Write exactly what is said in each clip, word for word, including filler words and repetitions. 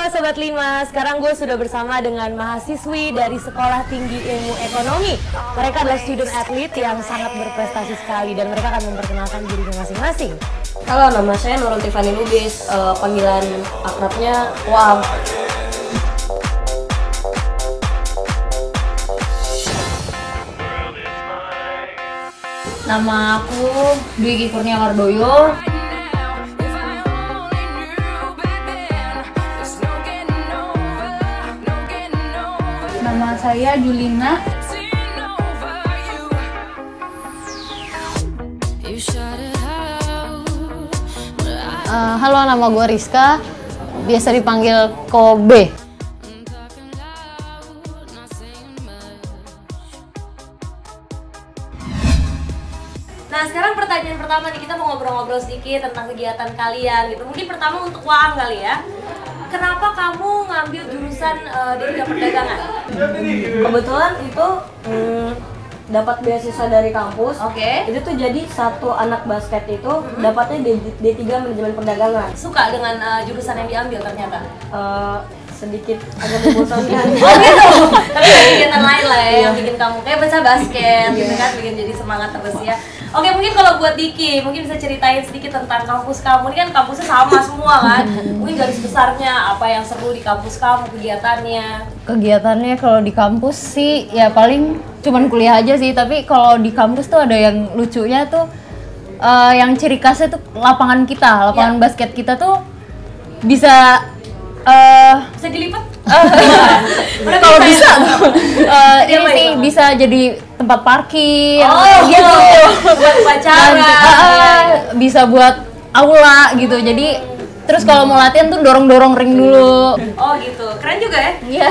Sobat Lima, sekarang gue sudah bersama dengan mahasiswi dari Sekolah Tinggi Ilmu Ekonomi. Mereka adalah student athlete yang sangat berprestasi sekali dan mereka akan memperkenalkan dirinya masing-masing. Halo, nama saya Nurul Tiffany Lubis, uh, panggilan akrabnya Wow. Nama aku Dwi Kurnia Wardoyo. Nama saya Julina. Uh, halo, nama gue Rizka, biasa dipanggil Kobe. Nah, sekarang pertanyaan pertama nih, kita mau ngobrol-ngobrol sedikit tentang kegiatan kalian gitu. Mungkin pertama untuk Waang kali ya. Kenapa kamu ngambil jurusan uh, D tiga perdagangan? Kebetulan itu hmm, dapat beasiswa dari kampus. Oke. Okay. Itu tuh jadi satu anak basket itu mm-hmm. dapatnya D tiga manajemen perdagangan. Suka dengan uh, jurusan yang diambil ternyata? Uh, sedikit agak membosankan. Oh gitu. Tapi ada kegiatan lain lah ya yang bikin kamu kayak baca basket gitu kan, bikin jadi semangat terus ya. Oke, mungkin kalau buat Diki, mungkin bisa ceritain sedikit tentang kampus kamu. Ini kan kampusnya sama semua kan? Mungkin garis besarnya apa yang seru di kampus kamu, kegiatannya? Kegiatannya kalau di kampus sih ya paling cuman kuliah aja sih. Tapi kalau di kampus tuh ada yang lucunya tuh, uh, yang ciri khasnya tuh lapangan kita, lapangan ya. Basket kita tuh bisa uh, bisa dilipat? Uh, kalau bisa, uh, ini sih bisa jadi tempat parkir, oh, gitu, buat upacara, uh, uh, bisa buat aula gitu. Jadi terus kalau mau latihan tuh dorong-dorong ring dulu. Oh gitu, keren juga ya? Iya.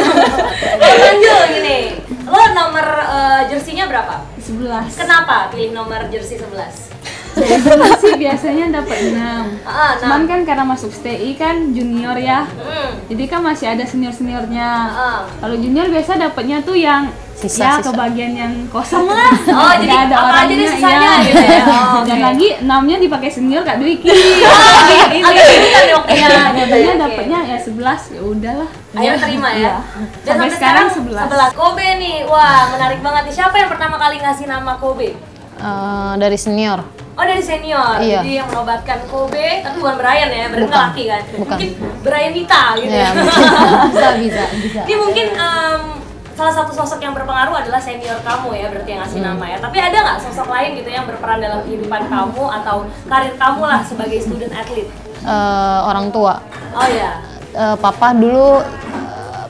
Lanjut gini, lo nomor uh, jersinya berapa? sebelas. Kenapa pilih nomor jersey sebelas? Saya sih biasanya dapat enam. Ah, Cuman kan karena masuk S T I kan junior ya. Hmm. Jadi kan masih ada senior-seniornya. Ah. Kalau junior biasa dapatnya tuh yang Sisa, ya sisa. kebagian yang kosong lah. Oh, jadi ada apa aja deh sisanya ya. gitu ya. Oh, Dan okay. lagi enamnya dipakai senior Kak Dwiki. Oh, ini kan oke ya. Jadinya dapatnya ya sebelas, ya udahlah. Ayo terima ya. Dan Sampai sekarang sebelas. Kobe nih, wah menarik banget nih. Siapa yang pertama kali ngasih nama Kobe? Uh, dari senior. Oh, dari senior, Iya. Jadi yang menobatkan Kobe, tapi bukan Brian ya, Brian Bukan. laki kan? Bukan. Mungkin Brian Dita gitu Ya, ya. bisa, bisa, bisa. Ini mungkin um, salah satu sosok yang berpengaruh adalah senior kamu ya, berarti yang ngasih hmm. nama ya. Tapi ada nggak sosok lain gitu yang berperan dalam kehidupan kamu atau karir kamu lah sebagai student athlete? Uh, orang tua. Oh ya. Uh, papa dulu uh,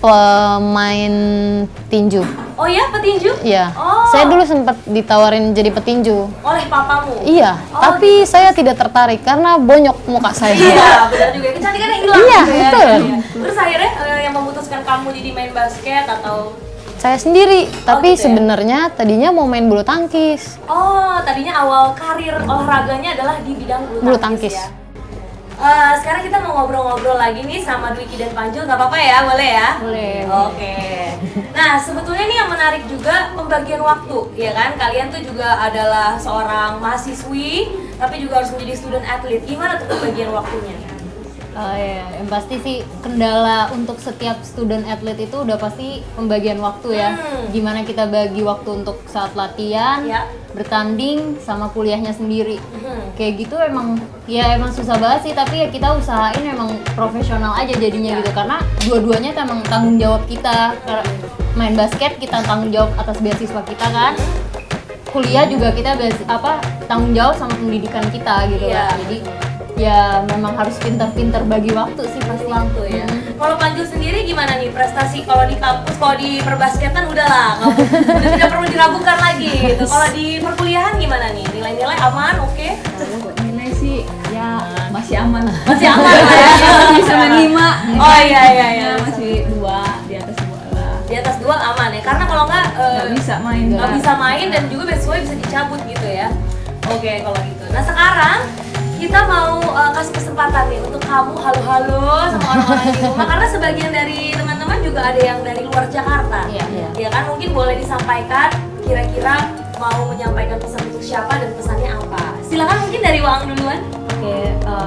pemain tinju. Oh ya, petinju? Iya. Oh. Saya dulu sempat ditawarin jadi petinju. Oleh papamu? Iya, Oh, tapi gitu. saya tidak tertarik karena bonyok muka saya. Iya, benar juga. Kecantikannya hilang Iya, gitu ya. betul. Iya. Terus akhirnya uh, yang memutuskan kamu jadi main basket atau? Saya sendiri, tapi gitu ya? sebenarnya tadinya mau main bulu tangkis. Oh, tadinya awal karir olahraganya adalah di bidang bulu, Bulu tangkis, tangkis. ya? Uh, sekarang kita mau ngobrol-ngobrol lagi nih sama Dwiki dan Panjul, nggak apa-apa ya? Boleh ya? Boleh. Oke. Nah, sebetulnya nih yang menarik juga pembagian waktu, ya kan? Kalian tuh juga adalah seorang mahasiswi, tapi juga harus menjadi student athlete. Gimana tuh pembagian waktunya? Oh iya, yang pasti sih kendala untuk setiap student athlete itu udah pasti pembagian waktu ya. Hmm. Gimana kita bagi waktu untuk saat latihan, Ya. bertanding, sama kuliahnya sendiri. Hmm. Kayak gitu emang, ya emang susah banget sih, tapi ya kita usahain emang profesional aja jadinya Ya. gitu. Karena dua-duanya tuh emang tanggung jawab kita. Karena main basket kita tanggung jawab atas beasiswa kita kan. Kuliah juga kita beas- apa tanggung jawab sama pendidikan kita gitu Iya. kan. Jadi ya memang harus pintar-pintar bagi waktu sih pasti. Waktu ya. Hmm. Kalau Panjul sendiri gimana nih prestasi kalau di kampus, kalau di perbasketan udahlah, kamu udah tidak perlu diragukan lagi gitu. Kalau di perkuliahan gimana nih? Nilai-nilai aman, oke? Kalau buat nilai sih ya masih aman. Masih aman lah ya. Bisa lima. Oh iya iya iya. Masih dua, di atas dua lah. Di atas dua aman ya. Karena kalau nggak eh, Nggak bisa main. nggak bisa main dan juga beasiswa bisa dicabut gitu ya. Oke kalau gitu. Nah sekarang kita mau uh, kasih kesempatan nih untuk kamu halo-halo sama orang-orang di rumah karena sebagian dari teman-teman juga ada yang dari luar Jakarta. Iya, iya. Ya kan mungkin boleh disampaikan kira-kira mau menyampaikan pesan untuk siapa dan pesannya apa. Silakan mungkin dari Waang duluan. Oke, uh,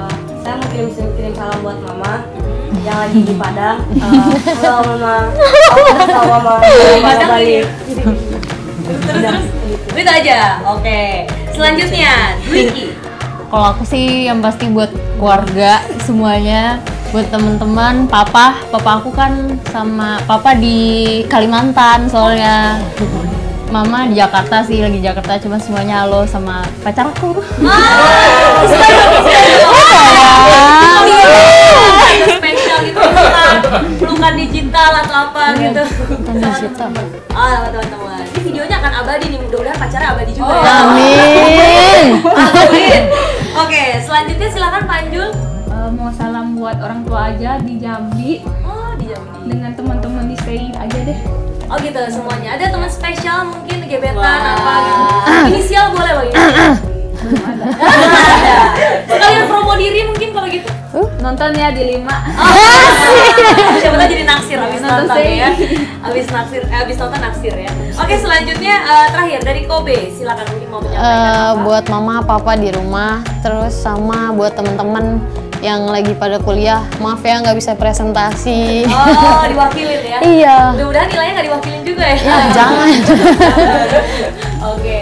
saya mau kirim kirim salam buat mama yang lagi di Padang. Uh, halo mama, aku tahu mama mama balik. Terus itu aja. Oke. Selanjutnya, Dwiki. Kalau aku sih yang pasti buat keluarga semuanya, buat teman-teman, papa, papa aku kan sama papa di Kalimantan soalnya. Mama di Jakarta sih, lagi Jakarta, cuma semuanya halo sama pacar aku. Ah, spesial gitu, pelukan, pelukan digital atau apa gitu. Digital. Ah, teman-teman. Ini videonya akan abadi nih, mudah-mudahan pacarnya abadi juga. Oh, ya. amin. Amin. Oke, selanjutnya silakan Panjul. Eh, mau salam buat orang tua aja di Jambi Oh, di Jambi. dengan teman-teman di stay aja deh. Oh gitu semuanya. Ada teman spesial mungkin gebetan apa gitu. Inisial boleh loh ini. Belum ada. Sekalian promo diri mungkin kalau gitu. Nonton ya di lima. Siapa tahu jadi naksir abis Nonton nonton sih. ya. Abis naksir, eh, abis nonton naksir ya. Oke selanjutnya eh, terakhir dari Kobe, silakan mungkin mau menyampaikan Eh, apa? buat mama, papa di rumah, terus sama buat teman-teman yang lagi pada kuliah, maaf ya nggak bisa presentasi. Oh diwakilin ya? Iya. Mudah-mudahan nilainya nggak diwakilin juga ya. Ya jangan. Oke.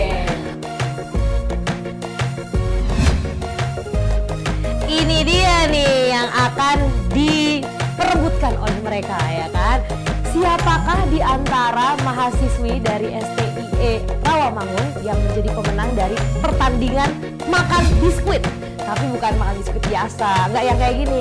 Ini dia nih yang akan diperebutkan oleh mereka ya kan. Siapakah di antara mahasiswi dari S T I E Rawamangun yang menjadi pemenang dari pertandingan makan biskuit? Tapi bukan makan biskuit biasa, nggak yang kayak gini.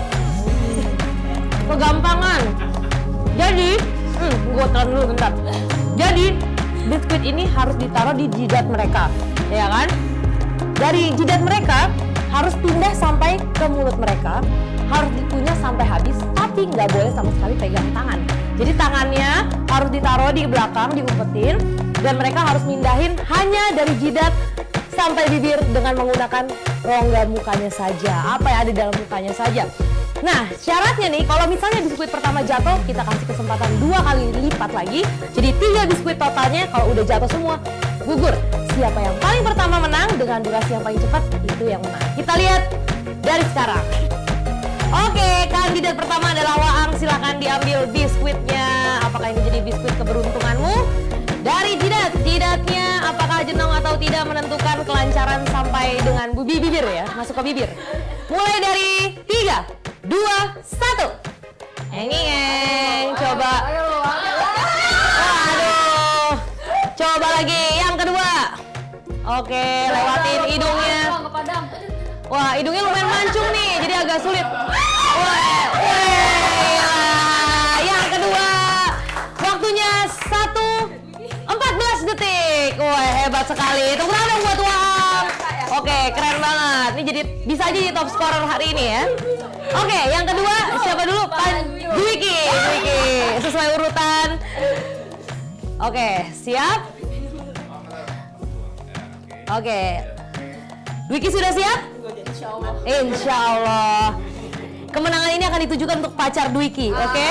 Kegampangan. Jadi, hmm, gue telan dulu bentar. Jadi, biskuit ini harus ditaruh di jidat mereka, ya kan? Dari jidat mereka harus pindah sampai ke mulut mereka, harus dikunyah sampai habis, tapi nggak boleh sama sekali pegang tangan. Jadi tangannya harus ditaruh di belakang, diumpetin, dan mereka harus mindahin hanya dari jidat sampai bibir dengan menggunakan rongga mukanya saja, apa yang ada di dalam mukanya saja. Nah, syaratnya nih, kalau misalnya biskuit pertama jatuh, kita kasih kesempatan dua kali lipat lagi. Jadi tiga biskuit totalnya, kalau udah jatuh semua, gugur. Siapa yang paling pertama menang dengan durasi yang paling cepat, itu yang menang. Kita lihat dari sekarang. Oke, kandidat pertama adalah Waang. Silakan diambil biskuitnya. Apakah ini jadi biskuit keberuntunganmu? Dari jidat, jidatnya apakah jenong atau tidak menentukan kelancaran sampai dengan bubi bibir ya, masuk ke bibir. Mulai dari tiga, dua, satu. Engeng, coba. Waduh, coba lagi yang kedua. Oke, lewatin hidungnya. Wah, hidungnya lumayan mancung nih, jadi agak sulit. Wah, wah, yang kedua, waktunya satu empat belas detik. Wah, hebat sekali. Tepuk tangan dong buat Waang. Oke, keren banget. Ini jadi bisa jadi top scorer hari ini ya. Oke, yang kedua siapa dulu? Pan Dwiki. Dwiki sesuai urutan. Oke, siap? Oke. Dwiki sudah siap? Insya Allah. Insya Allah. Kemenangan ini akan ditujukan untuk pacar Dwiki, oke?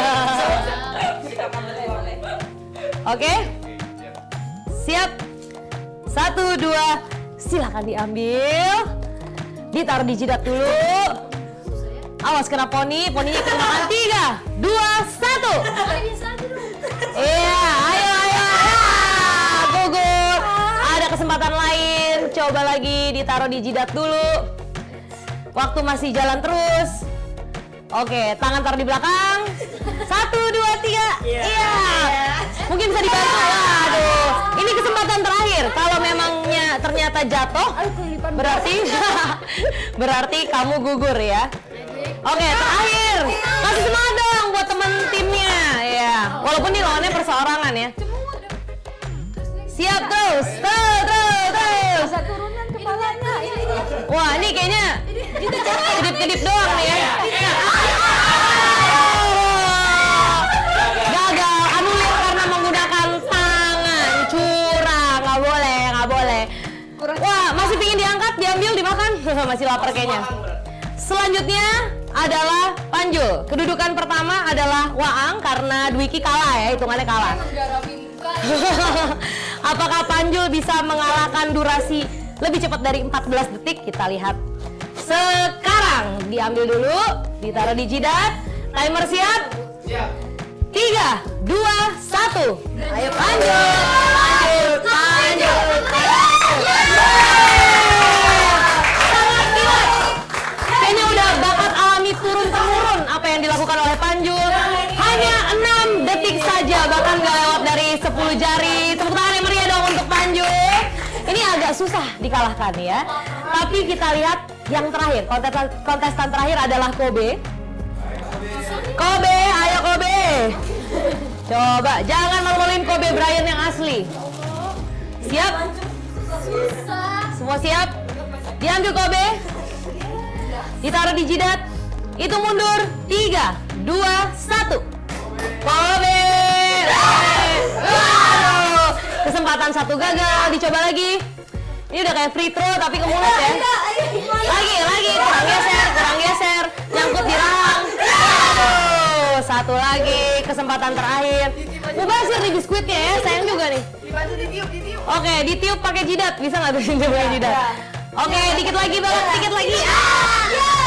Oke? Siap? Satu, dua, silakan diambil. Ditaruh di jidat dulu. Awas kena poni, poninya kena. Tiga, dua, satu. Iya, ayo, ayo, ayo. Gugur. Ada kesempatan lain. Coba lagi ditaruh di jidat dulu. Waktu masih jalan terus. Oke, tangan taruh di belakang. Satu, dua, tiga. Iya. Yeah. Mungkin bisa dibantu. Aduh, ini kesempatan terakhir. Kalau memangnya ternyata jatuh, berarti berarti kamu gugur ya. Oke, terakhir. Kasih semangat dong buat temen timnya. Ya, walaupun nih lawannya perseorangan ya. Siap terus, terus, terus, terus. Turunan kepalanya. Wah, ini kayaknya kedip-kedip doang nih ya. Gagal, anulir karena menggunakan tangan. Curang, nggak boleh, nggak boleh. Wah, masih pingin diangkat, diambil, dimakan. Masih lapar kayaknya. Selanjutnya adalah Panjul. Kedudukan pertama adalah Waang karena Dwiki kalah ya, hitungannya kalah. Apakah Panjul bisa mengalahkan durasi lebih cepat dari empat belas detik? Kita lihat sekarang. Sekarang diambil dulu, ditaruh di jidat. Timer siap? Siap. Tiga, dua, satu. Ayo lanjut, lanjut, lanjut. Sangat kilat. Kayaknya udah bakat alami turun-temurun apa yang dilakukan oleh Panjul. Hanya enam detik saja, bahkan nggak lewat dari sepuluh jari. Tepuk tangan yang meriah dong untuk Panjul. Ini agak susah dikalahkan ya. Tapi kita lihat yang terakhir, kontestan, kontestan terakhir adalah Kobe. Kobe, ayo Kobe. Coba, jangan malu-maluin Kobe Bryant yang asli. Siap? Semua siap? Diambil Kobe. Ditaruh di jidat. Itu mundur. Tiga, dua, satu. Kobe. Aduh. Kesempatan satu gagal. Dicoba lagi. Ini udah kayak free throw tapi ke mulut ya. Lagi, lagi. Kurang geser, kurang geser. Nyangkut di rahang. Aduh. Satu lagi. Kesempatan terakhir. Mubazir di biskuitnya ya. Sayang juga nih. Oke, ditiup pakai jidat. Bisa nggak tuh ditiup pakai jidat? Oke, dikit lagi banget. Dikit lagi. Ah!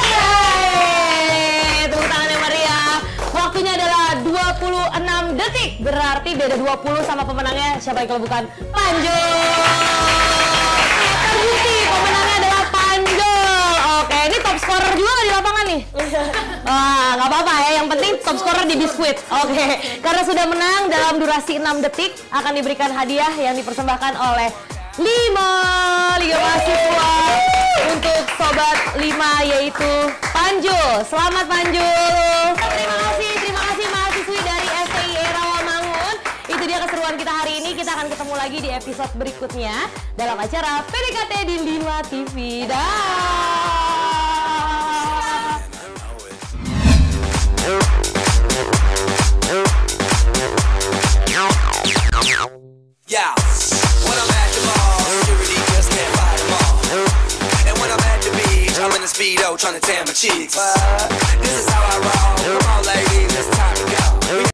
Yeay! Tepuk tangan yang meriah. Waktunya adalah dua puluh enam detik. Berarti beda dua puluh sama pemenangnya. Siapa kalau bukan Panjul? Terbukti pemenangnya adalah Panjul. Oke, ini top scorer juga nggak di lapangan nih? Wah, nggak apa-apa ya. Yang penting top scorer di biskuit. Oke, karena sudah menang dalam durasi enam detik akan diberikan hadiah yang dipersembahkan oleh lima Liga Mahasiswa untuk Sobat lima yaitu Panjul. Selamat Panjul. Terima kasih, terima kasih mahasiswi dari S T I E Rawamangun. Itu dia keseruan kita hari ini. Kita akan ketemu lagi di episode berikutnya dalam acara P D K T di lima T V. Dah. Yeah, when I'm at the mall, security just can't fight them all. And when I'm at the beach, I'm in the Speedo trying to tan my cheeks. But this is how I roll. Come on, ladies, let's